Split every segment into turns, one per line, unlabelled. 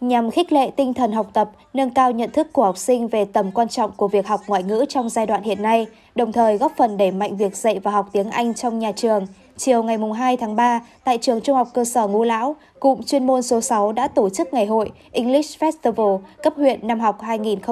nhằm khích lệ tinh thần học tập, nâng cao nhận thức của học sinh về tầm quan trọng của việc học ngoại ngữ trong giai đoạn hiện nay, đồng thời góp phần đẩy mạnh việc dạy và học tiếng Anh trong nhà trường. Chiều ngày 2 tháng 3, tại trường Trung học cơ sở Ngũ Lão, cụm chuyên môn số 6 đã tổ chức ngày hội English Festival cấp huyện năm học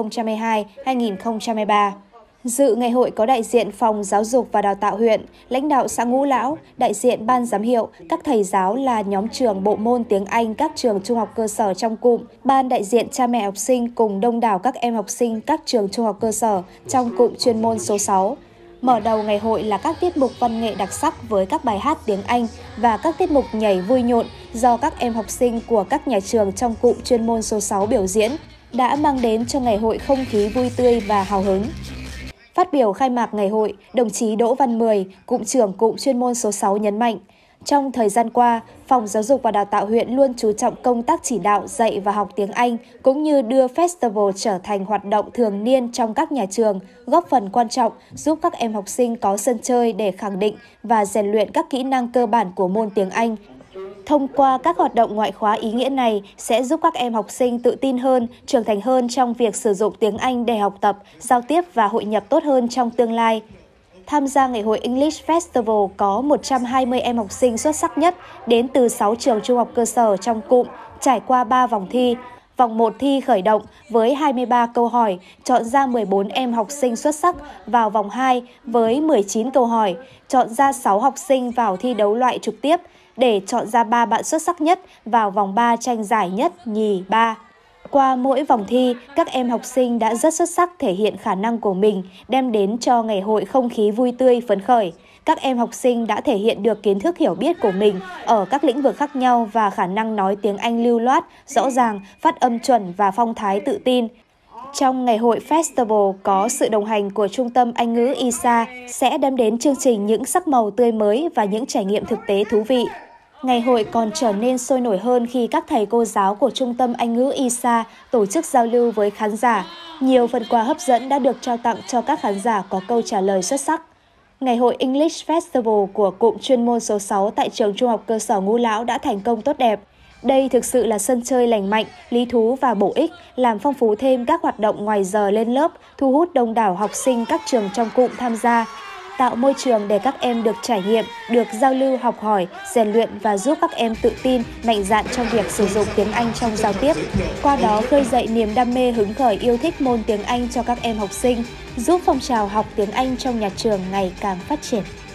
2022-2023. Dự ngày hội có đại diện Phòng Giáo dục và Đào tạo huyện, lãnh đạo xã Ngũ Lão, đại diện ban giám hiệu, các thầy giáo là nhóm trường bộ môn tiếng Anh các trường trung học cơ sở trong cụm, ban đại diện cha mẹ học sinh cùng đông đảo các em học sinh các trường trung học cơ sở trong cụm chuyên môn số 6. Mở đầu ngày hội là các tiết mục văn nghệ đặc sắc với các bài hát tiếng Anh và các tiết mục nhảy vui nhộn do các em học sinh của các nhà trường trong cụm chuyên môn số 6 biểu diễn, đã mang đến cho ngày hội không khí vui tươi và hào hứng. Phát biểu khai mạc ngày hội, đồng chí Đỗ Văn Mười, cụm trưởng cụm chuyên môn số 6 nhấn mạnh, trong thời gian qua, Phòng Giáo dục và Đào tạo huyện luôn chú trọng công tác chỉ đạo dạy và học tiếng Anh, cũng như đưa festival trở thành hoạt động thường niên trong các nhà trường, góp phần quan trọng giúp các em học sinh có sân chơi để khẳng định và rèn luyện các kỹ năng cơ bản của môn tiếng Anh. Thông qua các hoạt động ngoại khóa ý nghĩa này sẽ giúp các em học sinh tự tin hơn, trưởng thành hơn trong việc sử dụng tiếng Anh để học tập, giao tiếp và hội nhập tốt hơn trong tương lai. Tham gia ngày hội English Festival có 120 em học sinh xuất sắc nhất đến từ 6 trường trung học cơ sở trong cụm, trải qua 3 vòng thi. Vòng 1 thi khởi động với 23 câu hỏi, chọn ra 14 em học sinh xuất sắc vào vòng 2 với 19 câu hỏi, chọn ra 6 học sinh vào thi đấu loại trực tiếp để chọn ra 3 bạn xuất sắc nhất vào vòng 3 tranh giải nhất, nhì, ba. Qua mỗi vòng thi, các em học sinh đã rất xuất sắc thể hiện khả năng của mình, đem đến cho ngày hội không khí vui tươi, phấn khởi. Các em học sinh đã thể hiện được kiến thức hiểu biết của mình ở các lĩnh vực khác nhau và khả năng nói tiếng Anh lưu loát, rõ ràng, phát âm chuẩn và phong thái tự tin. Trong ngày hội Festival có sự đồng hành của Trung tâm Anh ngữ ISA sẽ đem đến chương trình những sắc màu tươi mới và những trải nghiệm thực tế thú vị. Ngày hội còn trở nên sôi nổi hơn khi các thầy cô giáo của Trung tâm Anh ngữ ISA tổ chức giao lưu với khán giả. Nhiều phần quà hấp dẫn đã được trao tặng cho các khán giả có câu trả lời xuất sắc. Ngày hội English Festival của cụm chuyên môn số 6 tại trường Trung học cơ sở Ngũ Lão đã thành công tốt đẹp. Đây thực sự là sân chơi lành mạnh, lý thú và bổ ích, làm phong phú thêm các hoạt động ngoài giờ lên lớp, thu hút đông đảo học sinh các trường trong cụm tham gia, tạo môi trường để các em được trải nghiệm, được giao lưu học hỏi, rèn luyện và giúp các em tự tin, mạnh dạn trong việc sử dụng tiếng Anh trong giao tiếp. Qua đó khơi dậy niềm đam mê hứng khởi yêu thích môn tiếng Anh cho các em học sinh, giúp phong trào học tiếng Anh trong nhà trường ngày càng phát triển.